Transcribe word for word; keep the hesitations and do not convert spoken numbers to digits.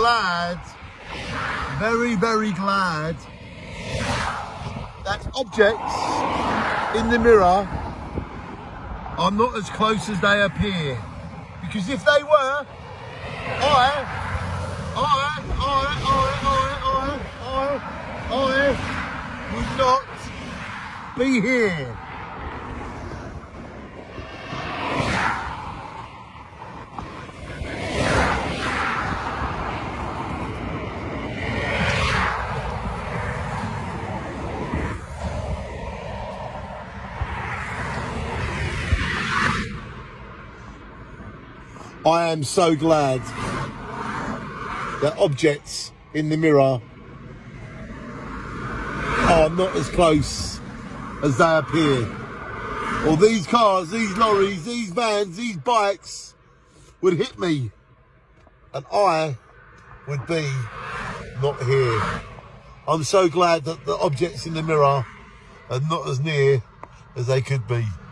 glad, very, very glad that objects in the mirror are not as close as they appear. Because if they were, I, I, I, I, I, I, I would not be here. I am so glad that objects in the mirror are not as close as they appear. Or these cars, these lorries, these vans, these bikes would hit me and I would be not here. I'm so glad that the objects in the mirror are not as near as they could be.